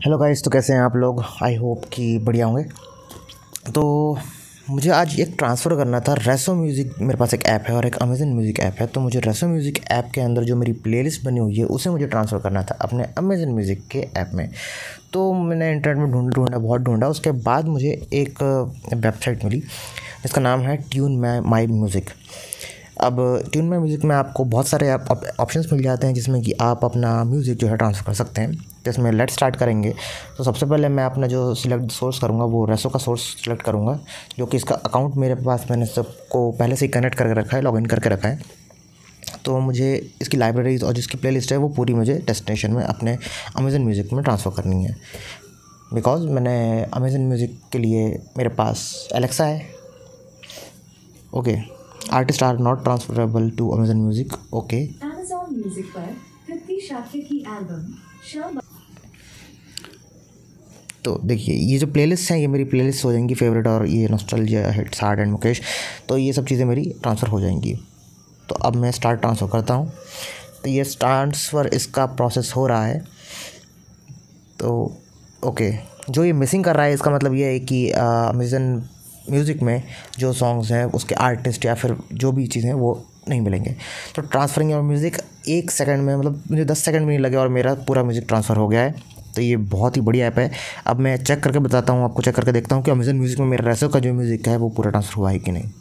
Hello guys, तो कैसे हैं आप लोग। आई होप कि बढ़िया होंगे। तो मुझे आज एक ट्रांसफ़र करना था। रेसो म्यूज़िक मेरे पास एक ऐप है और एक अमेज़न म्यूज़िक ऐप है। तो मुझे रेसो म्यूज़िक ऐप के अंदर जो मेरी प्लेलिस्ट बनी हुई है उसे मुझे ट्रांसफ़र करना था अपने अमेज़न म्यूज़िक के ऐप में। तो मैंने इंटरनेट में ढूंढा बहुत ढूंढा। उसके बाद मुझे एक वेबसाइट मिली जिसका नाम है ट्यून माई म्यूज़िक। अब ट्यून माई म्यूज़िक में आपको बहुत सारे ऑप्शंस मिल जाते हैं जिसमें कि आप अपना म्यूज़िक जो है ट्रांसफ़र कर सकते हैं। तो इसमें लेट स्टार्ट करेंगे। तो सबसे पहले मैं अपना जो सिलेक्ट सोर्स करूँगा वो रेसो का सोर्स सिलेक्ट करूँगा, जो कि इसका अकाउंट मेरे पास मैंने सबको पहले से ही कनेक्ट करके रखा है, लॉगिन करके रखा है। तो मुझे इसकी लाइब्रेरीज़ और जिसकी प्लेलिस्ट है वो पूरी मुझे डेस्टिनेशन में अपने अमेज़न म्यूज़िक में ट्रांसफ़र करनी है। बिकॉज़ मैंने अमेज़न म्यूज़िक के लिए मेरे पास एलेक्सा है। Okay, artist are not transferable to Amazon music. Okay, Amazon music पर कृति शाक्य की एल्बम शाम। तो देखिए ये जो प्लेलिस्ट हैं ये मेरी प्लेलिस्ट हो जाएंगी फेवरेट, और ये nostalgia, hits, hard and Mukesh, तो ये सब चीज़ें मेरी ट्रांसफ़र हो जाएंगी। तो अब मैं स्टार्ट ट्रांसफ़र करता हूँ। तो ये ट्रांसफ़र इसका प्रोसेस हो रहा है। तो ओके, जो ये मिसिंग कर रहा है इसका मतलब ये है कि अमेज़न म्यूज़िक में जो सॉन्ग्स हैं उसके आर्टिस्ट या फिर जो भी चीज़ें हैं वो नहीं मिलेंगे। तो ट्रांसफरिंग योर म्यूज़िक 1 सेकंड में, मतलब मुझे 10 सेकंड भी नहीं लगे और मेरा पूरा म्यूज़िक ट्रांसफ़र हो गया है। तो ये बहुत ही बढ़िया ऐप है। अब मैं चेक करके बताता हूँ आपको, चेक करके देखता हूँ कि अमेज़न म्यूज़िक में मेरा रेसो का जो म्यूज़िक है वो पूरा ट्रांसफ़र हुआ है कि नहीं।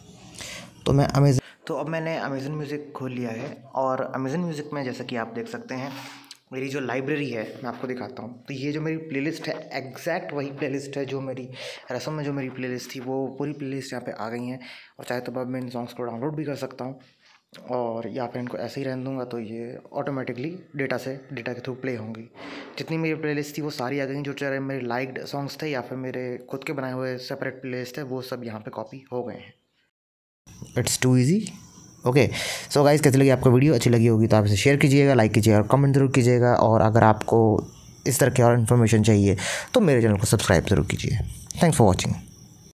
तो अब मैंने अमेज़न म्यूज़िक खोल लिया है और अमेज़न म्यूज़िक में जैसा कि आप देख सकते हैं मेरी जो लाइब्रेरी है मैं आपको दिखाता हूँ। तो ये जो मेरी प्लेलिस्ट है एग्जैक्ट वही प्लेलिस्ट है जो मेरी रेसो में जो मेरी प्लेलिस्ट थी, वो पूरी प्लेलिस्ट यहाँ पे आ गई हैं। और चाहे तो अब मैं इन सॉन्ग्स को डाउनलोड भी कर सकता हूँ और या फिर इनको ऐसे ही रहने दूँगा तो ये ऑटोमेटिकली डेटा के थ्रू प्ले होंगी। जितनी मेरी प्लेलिस्ट थी वो सारी आ गई, जो चाहे मेरे लाइक्ड सॉन्ग्स थे या फिर मेरे खुद के बनाए हुए सेपरेट प्लेलिस्ट है वो सब यहाँ पे कॉपी हो गए हैं। It's too easy. Okay, so guys, कैसी लगी आपको वीडियो? अच्छी लगी होगी तो आप इसे शेयर कीजिएगा, लाइक कीजिएगा और कमेंट ज़रूर कीजिएगा। और अगर आपको इस तरह की और इन्फॉर्मेशन चाहिए तो मेरे चैनल को सब्सक्राइब ज़रूर कीजिए। Thanks for watching.